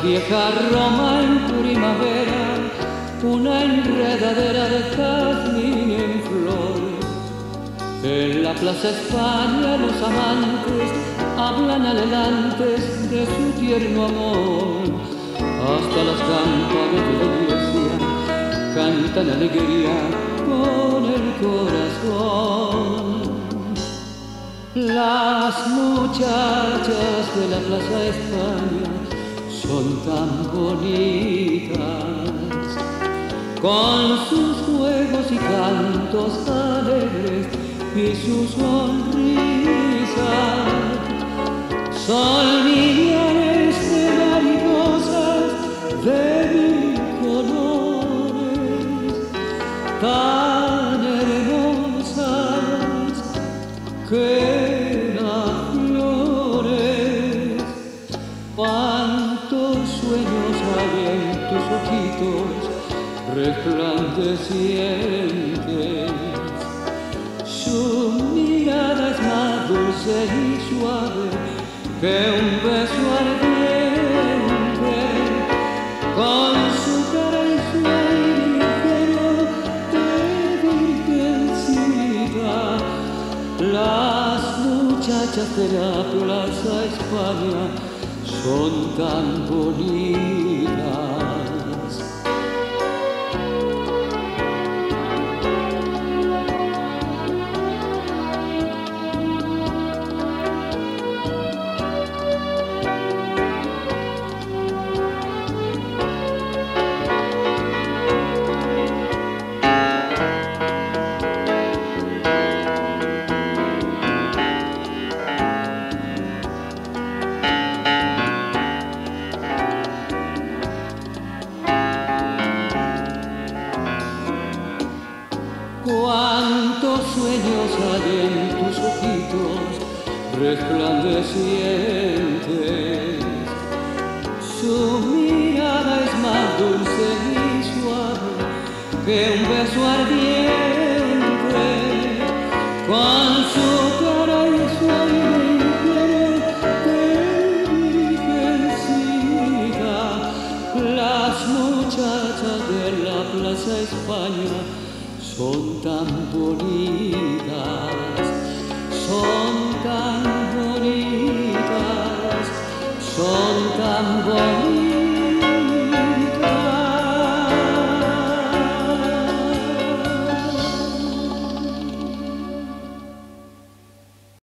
vieja Roma en primavera, una enredadera de jazmín en flor. En la Plaza España los amantes hablan adelantes de su tierno amor. Hasta las campanas de la iglesia cantan alegría con el corazón. Las muchachas de la Plaza España son tan bonitas, con sus juegos y cantos alegres y su sonrisa. Son millares de mariposas de mil colores, tan hermosas que las flores. Cuántos sueños hay en tus ojitos resplandecientes. Su mirada es más dulce y suave que un beso ardiente. Con su cara y su aire ligero de virgencita, las muchachas de la Plaza España son tan bonitas. Cuántos sueños hay en tus ojitos resplandecientes. Su mirada es más dulce y suave que un beso ardiente. Con su cara y su aire ligero de virgencita, las muchachas de la Plaza España son tan bonitas, son tan bonitas, son tan bonitas.